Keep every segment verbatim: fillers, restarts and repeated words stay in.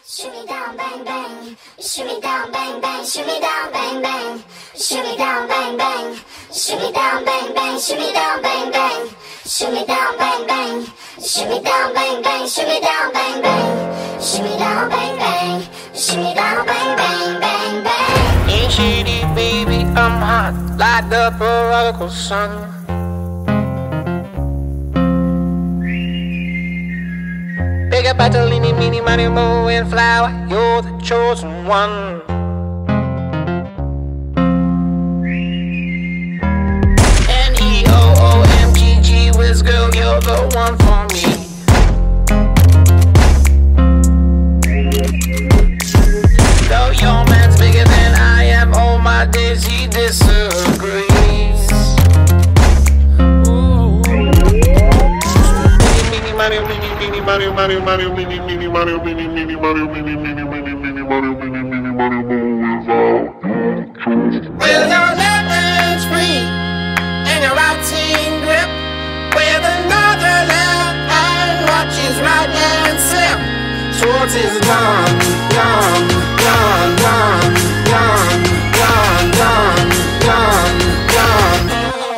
Shoot me down, bang, bang. Shoot me down, bang, bang. Shoot me down, bang, bang. Shoot me down, bang, bang. Shoot me down, bang, bang. Shoot me down, bang, bang. Shoot me down, bang, bang. Shoot me down, bang, bang. Shoot me down, bang, bang. Shoot me down, bang, bang. Shoot me down, bang, bang, bang, bang. Ain't shady, baby, I'm hot. Light up a prodigal sun. Big up Bartolini, Mini, Mario, Mo, and Flower. You're the chosen one. N E O O M G G Whiz girl, you're the one for me. Though your man's bigger than I am, all my days he disagrees. Mario, mini, mini, Mario, Mario, Mario, mini, mini, Mario, mini, mini, Mario, mini, mini, mini, mini, Mario, mini, mini, Mario, with your left hand's free and your right hand grip, with another left hand watches right hand slip. Schwartz is gone, gone, gone, gone, gone, gone, gone, gone, gone.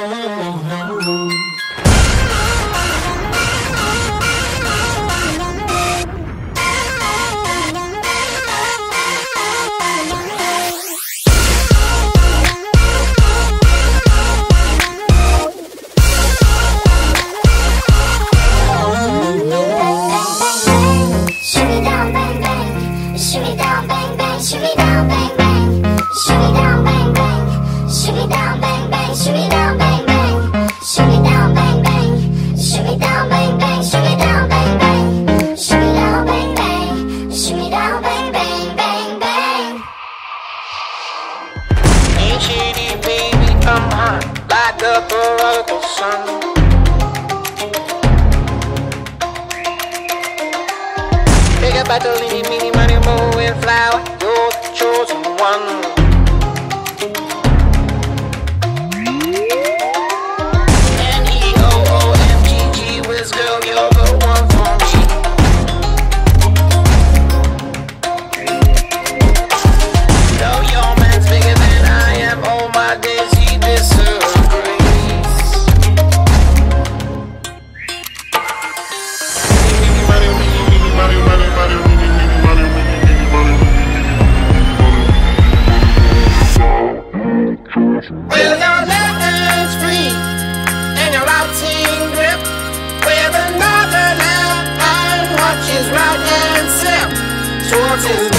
The prodigal son. Big up Bartolini, Mini, Mario, Mo, and Flower. You're the chosen one. N E O O M G G Whiz girl, you're the one for me. Though your man's bigger than I am, all my days he disagrees. With your left hand's free and your right hand grip, with another left hand watches right hand slip. Schwartz is